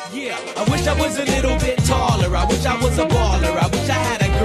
Yeah, I wish I was a little bit taller. I wish I was a baller. I wish I had a